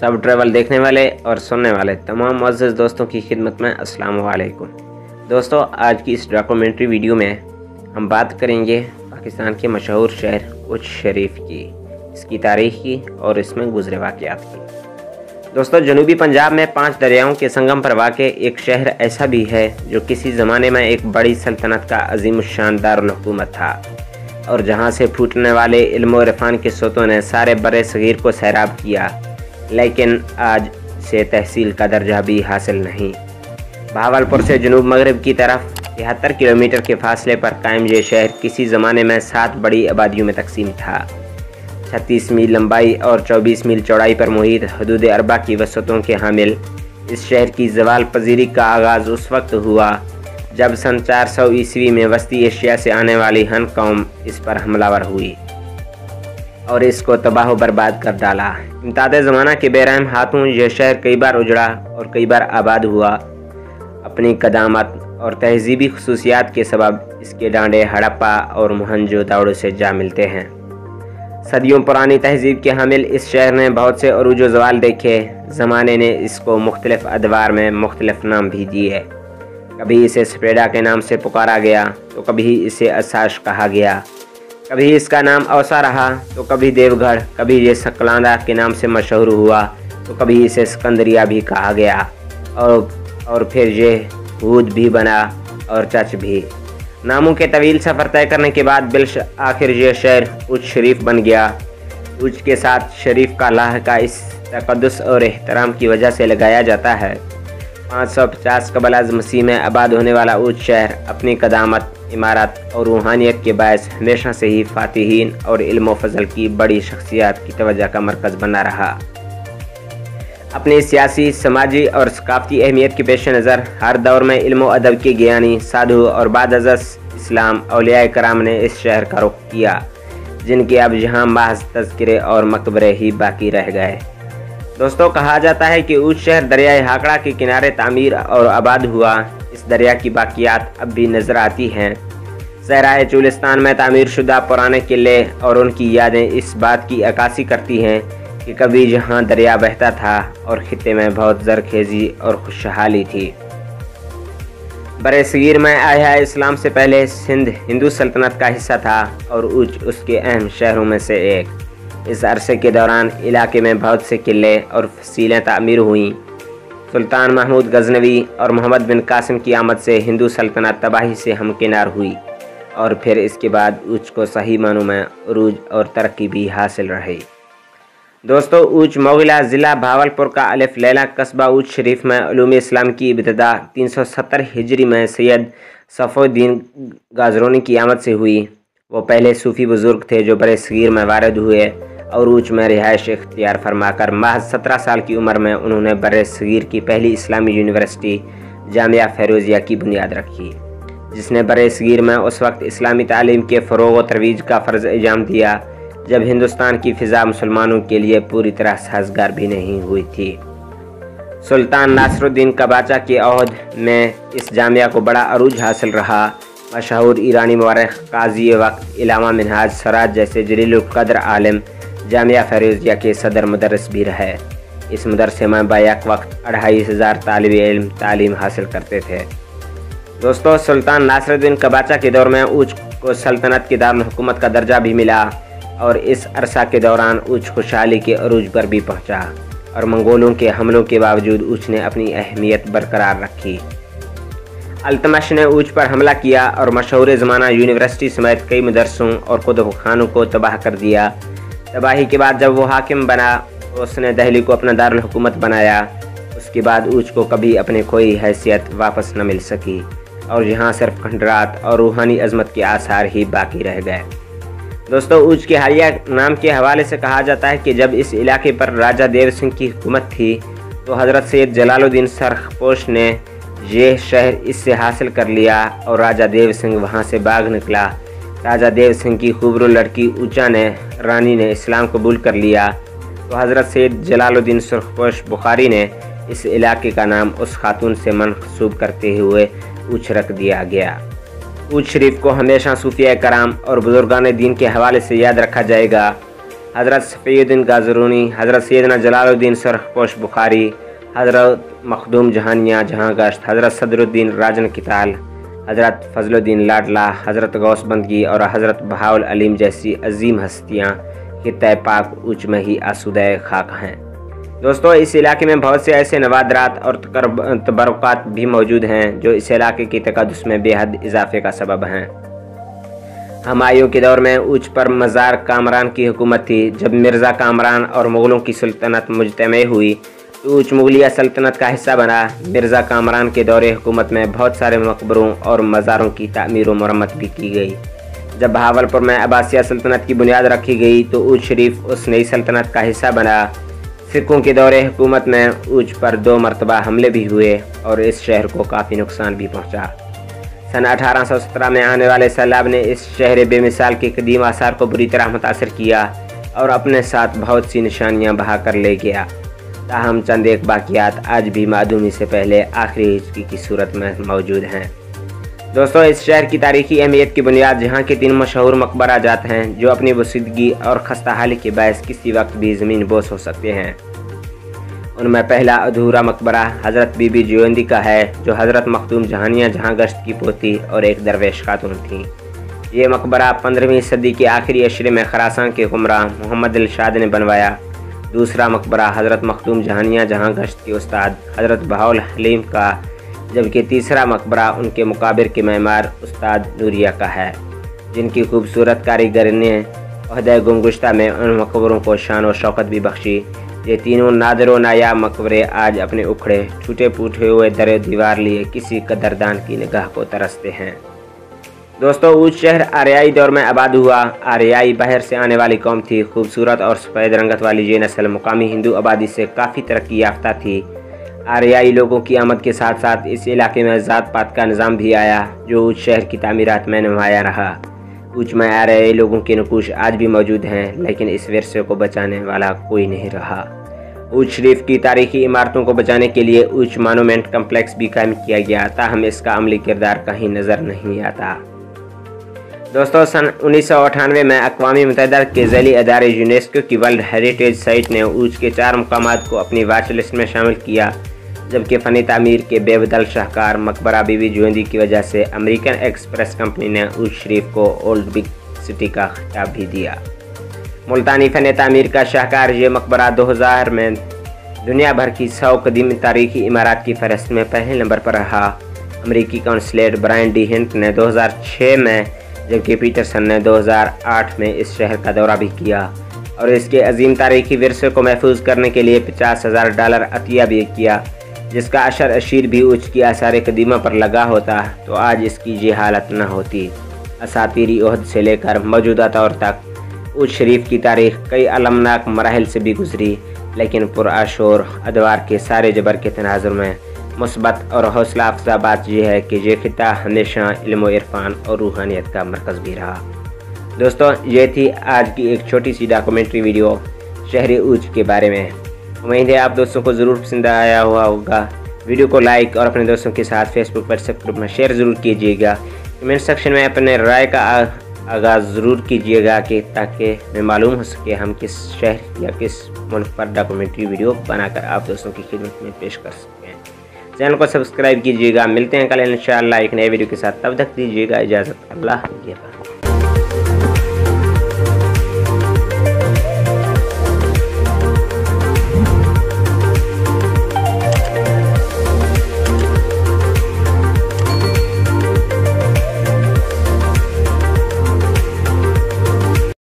सब ट्रैवल देखने वाले और सुनने वाले तमाम मुअज़्ज़ज़ दोस्तों की खिदमत में अस्सलाम वालेकुम। दोस्तों, आज की इस डॉक्यूमेंट्री वीडियो में हम बात करेंगे पाकिस्तान के मशहूर शहर उच शरीफ की, इसकी तारीख़ की और इसमें गुज़रे वाक़यात की। दोस्तों, जनूबी पंजाब में 5 दरियाओं के संगम पर वाक़े एक शहर ऐसा भी है जो किसी ज़माने में एक बड़ी सल्तनत का अज़ीमुश्शान दारुल हुकूमत था और जहाँ से फूटने वाले इल्म और इरफान के सोतों ने सारे बरे सगीर को सैराब किया, लेकिन आज से तहसील का दर्जा भी हासिल नहीं। बहावलपुर से जनूब मगरब की तरफ 73 किलोमीटर के फासले पर कायम ये शहर किसी ज़माने में 7 बड़ी आबादियों में तकसीम था। 36 मील लंबाई और 24 मील चौड़ाई पर मुहित हदूद अरबा की वसतों के हामिल इस शहर की ज़वाल पजीरी का आगाज़ उस वक्त हुआ जब सन 400 ईस्वी में वस्ती एशिया से आने वाली हन कौम इस पर हमलावर हुई और इसको तबाह बर्बाद कर डाला। इम्ताद ज़माना के बेरहम हाथों यह शहर कई बार उजड़ा और कई बार आबाद हुआ। अपनी कदामत और तहजीबी खसूसियात के सबब इसके डांडे हड़प्पा और मोहनजोदड़ो से जा मिलते हैं। सदियों पुरानी तहजीब के हामिल इस शहर ने बहुत से अरूज व ज़वाल देखे। ज़माने ने इसको मुख्तलिफ़ अदवार में मुख्तलिफ़ नाम भी दिए। कभी इसे सपेड़ा के नाम से पुकारा गया तो कभी इसे असाश कहा गया, कभी इसका दूसरा नाम औसा रहा तो कभी देवगढ़, कभी ये सकलांदा के नाम से मशहूर हुआ तो कभी इसे सिकंदरिया भी कहा गया और फिर ये हूद भी बना और चच भी। नामों के तवील सफ़र तय करने के बाद आखिर ये शहर उच शरीफ बन गया। उच के साथ शरीफ का लाहका इस तक़द्दुस और एहतराम की वजह से लगाया जाता है। 550 कबल अज़ मसीह में आबाद होने वाला उच शहर अपनी कदामत, इमारत और रूहानियत के बायस हमेशा से ही फातिहीन और इल्म व फज़ल की बड़ी शख्सियत की तवज्जो का मरकज़ बना रहा। अपनी सियासी, समाजी और सकाफ़ती अहमियत के पेश नज़र हर दौर में इल्म व अदब के ज्ञानी, साधु और बाद इस्लाम औलिया कराम ने इस शहर का रुख किया, जिनके अब यहाँ महज तज़किरे और मकबरे ही बाकी रह गए। दोस्तों, कहा जाता है कि उच शहर दरियाए हाकड़ा के किनारे तामीर और आबाद हुआ। इस दरिया की बाकियात अब भी नज़र आती हैं। सहराए चुलिस्तान में तामीर शुदा पुराने किले और उनकी यादें इस बात की अक्कासी करती हैं कि कभी यहाँ दरिया बहता था और खित्ते में बहुत ज़रखेज़ी और खुशहाली थी। बरे सगीर में आया इस्लाम से पहले सिंध हिंदू सल्तनत का हिस्सा था और उच उसके अहम शहरों में से एक। इस अरसे के दौरान इलाके में बहुत से किले और फसीलें तामीर हुईं। सुल्तान महमूद गजनवी और मोहम्मद बिन कासिम की आमद से हिंदू सल्तनत तबाही से हमकिनार हुई और फिर इसके बाद उच को सही मानों में उरूज और तरक्की भी हासिल रही। दोस्तों, उच मोगिला ज़िला भावलपुर का अलिफ लैला कस्बा उच शरीफ में उलूम इस्लाम की इब्तिदा 370 हिजरी में सैयद सफ़ुद्दीन गाज़रानी की आमद से हुई। वो पहले सूफ़ी बुज़ुर्ग थे जो बरे सगीर में वारिद हुए और उच में रिहाइश इख्तियार फरमाकर महज 17 साल की उम्र में उन्होंने बरे सगीर की पहली इस्लामी यूनिवर्सिटी जामिया फ़ैरोज़िया की बुनियाद रखी, जिसने बरे सगीर में उस वक्त इस्लामी तालीम के फ़रोग़ व तरवीज का फ़र्ज़ इजाम दिया जब हिंदुस्तान की फ़िज़ा मुसलमानों के लिए पूरी तरह साज़गार भी नहीं हुई थी। सुल्तान नासरुद्दीन कबाचा के अहद में इस जामिया को बड़ा अरूज हासिल रहा। मशहूर ईरानी मौरख़ काज़ी वक्त इलामा मिनहाज सराज जैसे जलीलुल क़द्र आलिम जामिया फ़ैरोज़िया के सदर मुदर्रिस भी रहे। इस मदरसे में बैक वक्त 2500 तालिबे इल्म तालीम हासिल करते थे। दोस्तों, सुल्तान नासरुद्दीन कबाचा के दौर में उच को सल्तनत की दारुल हुकूमत का दर्जा भी मिला और इस अरसा के दौरान उच खुशहाली के अरूज पर भी पहुंचा और मंगोलों के हमलों के बावजूद उच ने अपनी अहमियत बरकरार रखी। अल्तमश ने उच पर हमला किया और मशहूर ज़माना यूनिवर्सिटी समेत कई मदरसों और कुतुब खानों को तबाह कर दिया। तबाही के बाद जब वो हाकिम बना तो उसने दहली को अपना दारुल हुकूमत बनाया। उसके बाद उच को कभी अपने कोई हैसियत वापस न मिल सकी और यहाँ सिर्फ खंडरात और रूहानी अजमत के आसार ही बाकी रह गए। दोस्तों, उच के हालिया नाम के हवाले से कहा जाता है कि जब इस इलाके पर राजा देव सिंह की हुकूमत थी तो हज़रत सैयद जलालुद्दीन सरखपोश ने यह शहर इससे हासिल कर लिया और राजा देव सिंह वहाँ से भाग निकला। राजा देव सिंह की खूबरू लड़की ऊचा ने रानी ने इस्लाम कबूल कर लिया तो हज़रत सैयद जलालुद्दीन सरखपोश बुखारी ने इस इलाके का नाम उस खातून से मनसूब करते हुए उच रख दिया गया। उच शरीफ को हमेशा सूफिया कराम और बुजुर्गान दीन के हवाले से याद रखा जाएगा। حضرت صفیُّالدین غازرونی، حضرت سیدنا جلال الدین سرخپوش بخاری، حضرت مخدوم جہانیاں جہاں گشت، حضرت صدر الدین راجن کتال، حضرت فضل الدین لاڈلا، حضرت غوث بندگی اور حضرت بہاؤل علیم جیسی عظیم ہستیاں خطہ پاک اوچ میں ہی آسودہ خاک ہیں۔ دوستو، اس علاقے میں بہت سے ایسے نوادرات اور تبرکات بھی موجود ہیں جو اس علاقے کی تقدس میں بے حد اضافے کا سبب ہیں۔ ہمایوں کے دور میں اوچ پر مزار کامران کی حکومت تھی۔ جب مرزا کامران اور مغلوں کی سلطنت مجتمع ہوئی تو اوچ مغلیہ سلطنت کا حصہ بنا۔ مرزا کامران کے دور حکومت میں بہت سارے مقبروں اور مزاروں کی تعمیر و مرمت بھی کی گئی۔ جب بہاولپور میں عباسیہ سلطنت کی بنیاد رکھی گئی تو اوچ شریف اس نئی سلطنت کا حصہ بنا۔ سکھوں کے دور حکومت میں اوچ پر 2 مرتبہ حملے بھی ہوئے اور اس شہر کو کافی نقصان بھی پہنچا۔ سن 1817 میں آنے والے سیلاب نے اس شہر بے مثال کے قدیم آثار کو بری طرح متاثر کیا اور اپنے ساتھ بہت سی نشانیاں بہا کر لے گیا۔ تاہم چند ایک باقیات آج بھی معدومی سے پہلے آخری ہجری کی صورت میں موجود ہیں۔ دوستو، اس شہر کی تاریخی اہمیت کی بنیاد جہاں کے 3 مشہور مقبرہ جات ہیں جو اپنی وسیدگی اور خستہ حالی کے باعث کسی وقت بھی زمین بوس ہو سکتے ہیں۔ ان میں پہلا ادھورا مقبرہ حضرت بی بی جیوندی کا ہے جو حضرت مخدوم جہانیاں جہاں گشت کی پوتی اور ایک درویش خاتون تھیں۔ یہ مقبرہ 15ویں صدی کے آخری عشرے میں خراسان کے حکمراں محمد الشاد نے بنوایا۔ دوسرا مقبرہ حضرت مخدوم جہانیاں جہاں گشت کے استاد حضرت بہاؤل حلیم کا، جبکہ تیسرا مقبرہ ان کے مقابر کے معمار استاد نوریہ کا ہے، جن کی خوبصورت کاریگری نے عہدہ گمگشتہ میں ان مقبروں کو شان و شوکت بھی بخشی۔ یہ تینوں نادر و نایاب مقبرے آج اپنے اکھڑے ٹوٹے پوٹے ہوئے در دیوار لیے کسی قدردان کی نگاہ کو ترستے ہیں۔ دوستو، اوچ شہر آریائی دور میں آباد ہوا۔ آریائی باہر سے آنے والی قوم تھی۔ خوبصورت اور سفید رنگت والی یہ نسل مقامی ہندو آبادی سے کافی ترقی یافتہ تھی۔ آریائی لوگوں کی آمد کے ساتھ ساتھ اس علاقے میں ذات پات کا نظام بھی آیا جو اوچ شہر کی تعمیرات میں نمایاں رہا۔ اوچ میں آریائی لوگوں کے نقوش آج بھی موجود ہیں، لیکن اس ورثے کو بچانے والا کوئی نہیں رہا۔ اوچ شریف کی تاریخی عمارتوں کو بچانے کے لیے اوچ مانومنٹ کمپلیکس بھی قائم کیا گیا، تاہم اس کا عملی کردار کہیں نظر نہیں آتا۔ دوستو، سن 1998 میں اقوام متحدہ کے ذیلی ادارے یونیسکو کی ورلڈ ہیریٹیج سائٹ نے اوچ کے 4 مقامات کو اپنی واچ لسٹ میں شامل کیا، جبکہ فنی تعمیر کے بے بدل شاہکار مقبرہ بی بی جیوندی کی وجہ سے امریکن ایکسپریس کمپنی نے اوچ شریف کو اولڈ بگ سٹی کا خطاب بھی دیا۔ ملتانی فن تعمیر کا شاہکار یہ مقبرہ 2000 میں دنیا بھر کی 100 قدیم تاریخی عمارات کی فہرست میں پہلے نمبر پر رہا۔ امریکی کونسلیٹ برائن ڈی ہنٹ نے 2006 میں، جبکہ پیٹرسن نے 2008 میں اس شہر کا دورہ بھی کیا اور اس کے عظیم تاریخی ورثے کو محفوظ کرنے کے لیے $50,000 عطیہ بھی کیا، جس کا اشر اشیر بھی اوچ کی آثار قدیمہ پر لگا ہوتا تو آج اس کی یہ حالت نہ ہوتی۔ اساطیری عہد سے لے کر موجودہ دور تک اوچ شریف کی تاریخ کئی المناک مراحل سے بھی گزری، لیکن پرآشور ادوار کے سارے جبر کے تناظر میں مثبت اور حوصلہ افزا بات یہ ہے کہ یہ خطہ ہمیشہ علم و عرفان اور روحانیت کا مرکز بھی رہا۔ دوستو، یہ تھی آج کی ایک چھوٹی سی ڈاکومنٹری ویڈیو شہر اوچ کے بارے میں۔ امید ہے آپ دوستوں کو ضرور پسند آیا ہوا ہوگا۔ ویڈیو کو لائک اور اپنے دوستوں کے ساتھ Facebook WhatsApp group میں شیئر ضرور کیجیے گا۔ کمنٹ سیکشن میں اپنے رائے کا آغاز ضرور کیجیے گا کہ تاکہ میں معلوم ہو سکے ہم کس شہر یا کس ملک پر ڈاکومنٹری ویڈیو بنا کر آپ دوستوں کی خدمت میں پیش کر سکتے ہیں۔ چینل کو سبسکرائب کیجیے گا۔ ملتے ہیں کل انشاءاللہ ایک نئے ویڈیو کے ساتھ، تب تک دیجیے گا اجازت۔ اللہ حافظ۔